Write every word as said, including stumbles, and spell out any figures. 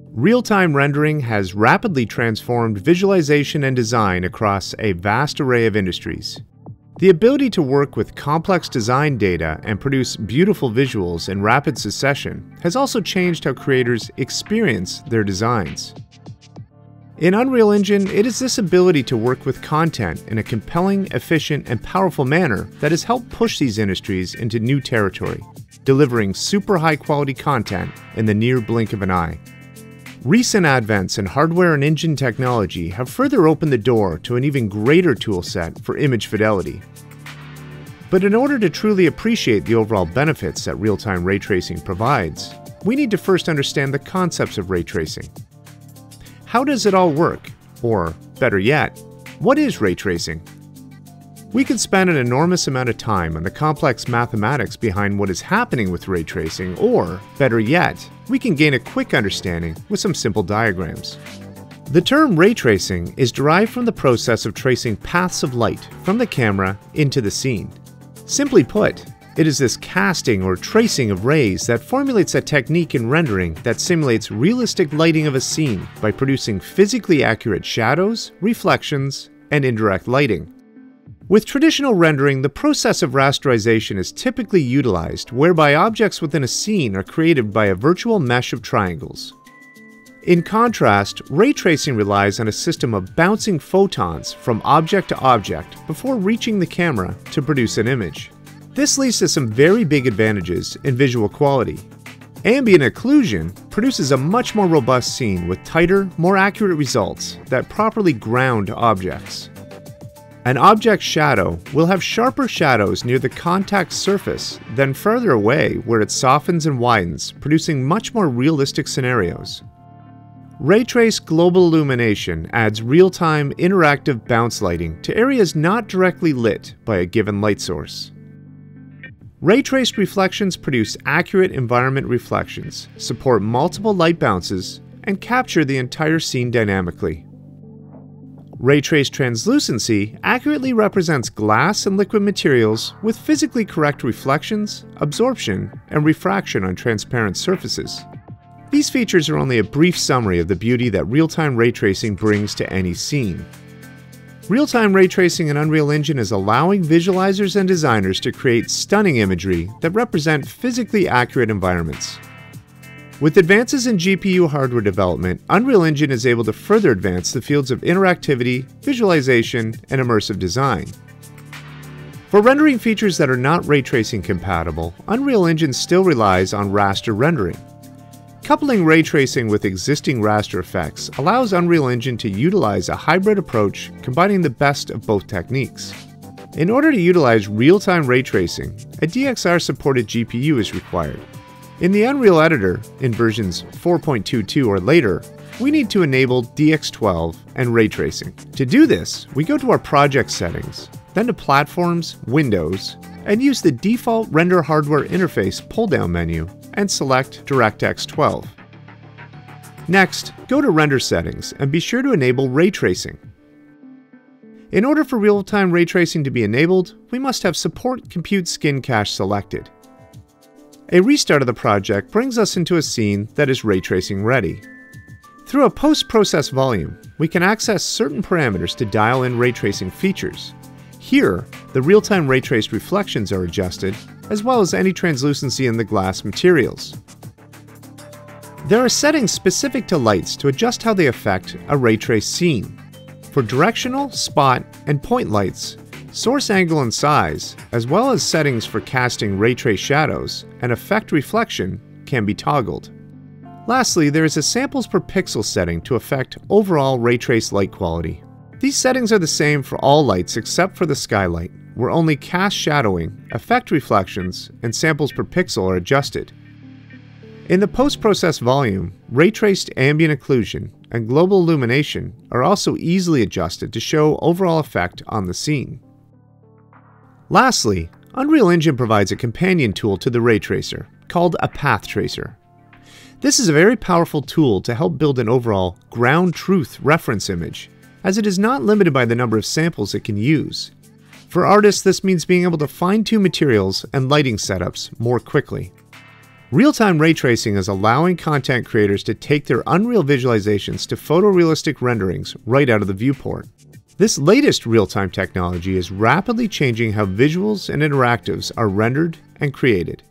Real-time rendering has rapidly transformed visualization and design across a vast array of industries. The ability to work with complex design data and produce beautiful visuals in rapid succession has also changed how creators experience their designs. In Unreal Engine, it is this ability to work with content in a compelling, efficient, and powerful manner that has helped push these industries into new territory, delivering super high-quality content in the near blink of an eye. Recent advents in hardware and engine technology have further opened the door to an even greater toolset for image fidelity. But in order to truly appreciate the overall benefits that real-time ray tracing provides, we need to first understand the concepts of ray tracing. How does it all work? Or, better yet, what is ray tracing? We could spend an enormous amount of time on the complex mathematics behind what is happening with ray tracing, or, better yet, we can gain a quick understanding with some simple diagrams. The term ray tracing is derived from the process of tracing paths of light from the camera into the scene. Simply put, it is this casting or tracing of rays that formulates a technique in rendering that simulates realistic lighting of a scene by producing physically accurate shadows, reflections, and indirect lighting. With traditional rendering, the process of rasterization is typically utilized, whereby objects within a scene are created by a virtual mesh of triangles. In contrast, ray tracing relies on a system of bouncing photons from object to object before reaching the camera to produce an image. This leads to some very big advantages in visual quality. Ambient Occlusion produces a much more robust scene with tighter, more accurate results that properly ground objects. An object's shadow will have sharper shadows near the contact surface than further away where it softens and widens, producing much more realistic scenarios. Ray Trace Global Illumination adds real-time interactive bounce lighting to areas not directly lit by a given light source. Ray traced reflections produce accurate environment reflections, support multiple light bounces, and capture the entire scene dynamically. Ray trace translucency accurately represents glass and liquid materials with physically correct reflections, absorption, and refraction on transparent surfaces. These features are only a brief summary of the beauty that real-time ray tracing brings to any scene. Real-time ray tracing in Unreal Engine is allowing visualizers and designers to create stunning imagery that represent physically accurate environments. With advances in G P U hardware development, Unreal Engine is able to further advance the fields of interactivity, visualization, and immersive design. For rendering features that are not ray tracing compatible, Unreal Engine still relies on raster rendering. Coupling ray tracing with existing raster effects allows Unreal Engine to utilize a hybrid approach combining the best of both techniques. In order to utilize real-time ray tracing, a D X R-supported G P U is required. In the Unreal Editor, in versions four point two two or later, we need to enable D X twelve and ray tracing. To do this, we go to our project settings, then to Platforms, Windows, and use the default Render Hardware Interface pull-down menu and select DirectX twelve. Next, go to Render Settings and be sure to enable ray tracing. In order for real-time ray tracing to be enabled, we must have Support Compute Skin Cache selected. A restart of the project brings us into a scene that is ray tracing ready. Through a post-process volume, we can access certain parameters to dial in ray tracing features. Here, the real-time ray traced reflections are adjusted, as well as any translucency in the glass materials. There are settings specific to lights to adjust how they affect a ray trace scene. For directional, spot, and point lights, source angle and size, as well as settings for casting ray trace shadows and effect reflection can be toggled. Lastly, there is a samples per pixel setting to affect overall ray trace light quality. These settings are the same for all lights except for the skylight, where only cast shadowing, effect reflections, and samples per pixel are adjusted. In the post-process volume, ray traced ambient occlusion and global illumination are also easily adjusted to show overall effect on the scene. Lastly, Unreal Engine provides a companion tool to the ray tracer, called a path tracer. This is a very powerful tool to help build an overall ground truth reference image, as it is not limited by the number of samples it can use. For artists, this means being able to fine-tune materials and lighting setups more quickly. Real-time ray tracing is allowing content creators to take their Unreal visualizations to photorealistic renderings right out of the viewport. This latest real-time technology is rapidly changing how visuals and interactives are rendered and created.